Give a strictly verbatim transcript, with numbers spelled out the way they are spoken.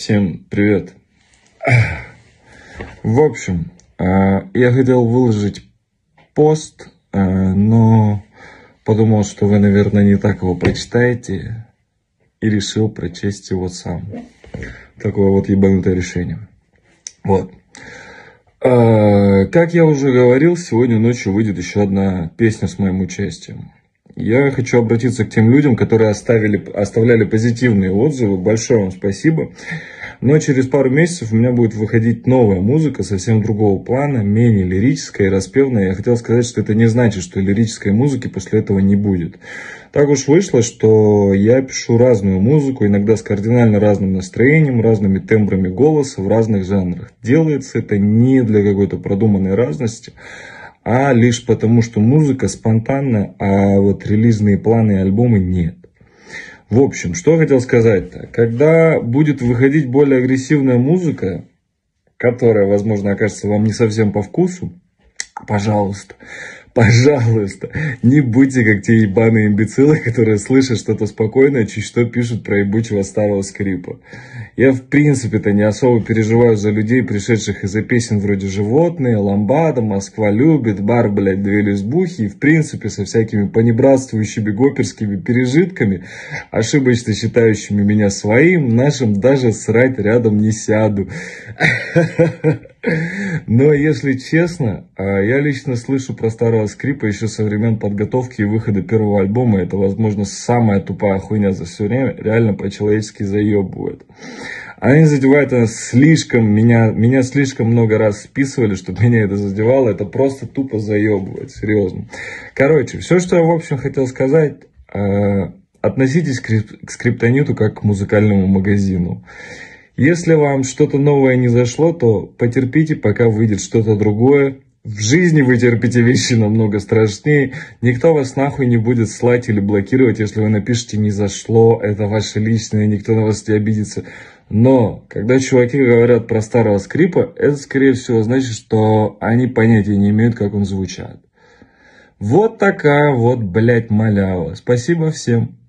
Всем привет. В общем, я хотел выложить пост, но подумал, что вы, наверное, не так его прочитаете, и решил прочесть его сам. Такое вот ебанутое решение. Вот. Как я уже говорил, сегодня ночью выйдет еще одна песня с моим участием. Я хочу обратиться к тем людям, которые оставили, оставляли позитивные отзывы. Большое вам спасибо. Но через пару месяцев у меня будет выходить новая музыка, совсем другого плана, менее лирическая и распевная. Я хотел сказать, что это не значит, что лирической музыки после этого не будет. Так уж вышло, что я пишу разную музыку, иногда с кардинально разным настроением, разными тембрами голоса, в разных жанрах. Делается это не для какой-то продуманной разности, а лишь потому, что музыка спонтанна, а вот релизные планы и альбомы нет. В общем, что хотел сказать-то. Когда будет выходить более агрессивная музыка, которая, возможно, окажется вам не совсем по вкусу, пожалуйста, пожалуйста, не будьте как те ебаные имбецилы, которые слышат что-то спокойное, чуть что пишут про ебучего старого скрипа. Я, в принципе-то, не особо переживаю за людей, пришедших из-за песен вроде «Животные», «Ламбада», «Москва любит», «Бар, блядь, две лесбухи», и, в принципе, со всякими понебратствующими гоперскими пережитками, ошибочно считающими меня своим, нашим даже срать рядом не сяду. Но, если честно, я лично слышу про старого скрипа еще со времен подготовки и выхода первого альбома. Это, возможно, самая тупая хуйня за все время. Реально по-человечески заебывает. Они задевают это слишком, меня, меня слишком много раз списывали, чтобы меня это задевало. Это просто тупо заебывает, серьезно. Короче, все, что я, в общем, хотел сказать, относитесь к Скриптониту как к музыкальному магазину. Если вам что-то новое не зашло, то потерпите, пока выйдет что-то другое. В жизни вы терпите вещи намного страшнее. Никто вас нахуй не будет слать или блокировать, если вы напишите «не зашло», это ваше личное, никто на вас не обидится. Но, когда чуваки говорят про старого скрипа, это, скорее всего, значит, что они понятия не имеют, как он звучит. Вот такая вот, блядь, малява. Спасибо всем.